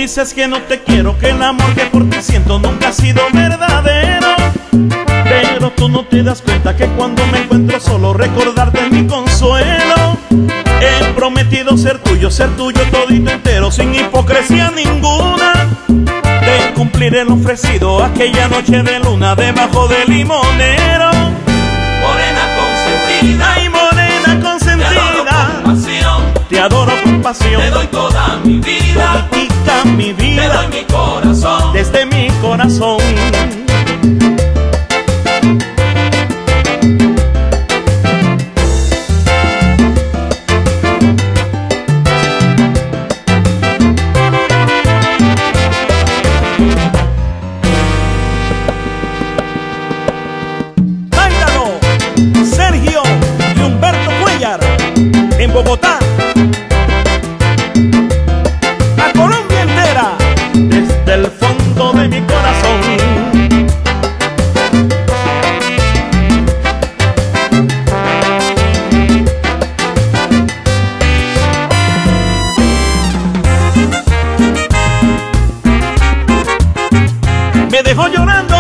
dices que no te quiero, que el amor que por ti siento nunca ha sido verdadero. Pero tú no te das cuenta que cuando me encuentro solo recordarte es mi consuelo. He prometido ser tuyo todito entero, sin hipocresía ninguna. Te cumpliré lo ofrecido aquella noche de luna debajo del limonero. Morena consentida, ay morena consentida, te adoro con pasión, te doy toda mi vida, toditita mi vida, te doy mi corazón, desde mi corazón. Sergio y Humberto Cuellar en Bogotá, a Colombia entera, desde el fondo de mi corazón. Me dejó llorando,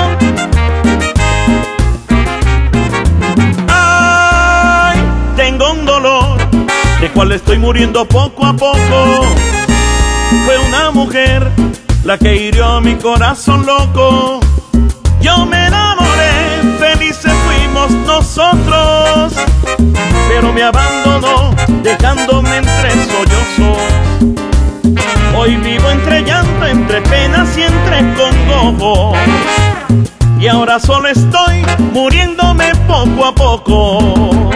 de cual estoy muriendo poco a poco. Fue una mujer la que hirió a mi corazón loco. Yo me enamoré, felices fuimos nosotros, pero me abandonó dejándome entre sollozos. Hoy vivo entre llanto, entre penas y entre congojos, y ahora solo estoy muriéndome poco a poco.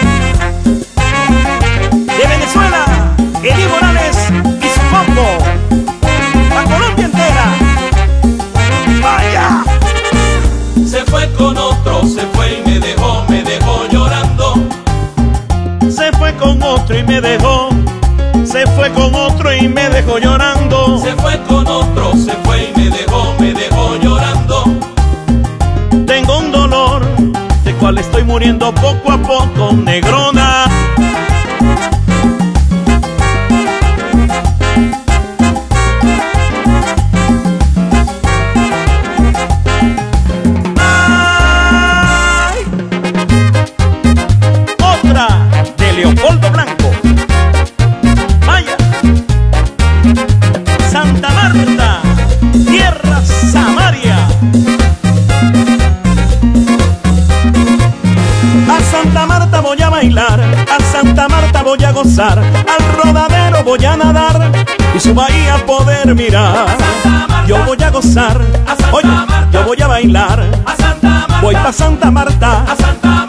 De Venezuela, Eli Morales y su combo, la Colombia entera. ¡Vaya! Se fue con otro, se fue y me dejó llorando. Se fue con otro y me dejó, se fue con otro y me dejó llorando. Se fue con otro, se fue y me dejó llorando. Tengo un dolor de cual estoy muriendo poco a poco, negrona. Leopoldo Blanco, vaya, Santa Marta, tierra Samaria. A Santa Marta voy a bailar, a Santa Marta voy a gozar, al rodadero voy a nadar y su bahía poder mirar. Yo voy a gozar, oye, yo voy a bailar, voy pa' Santa Marta.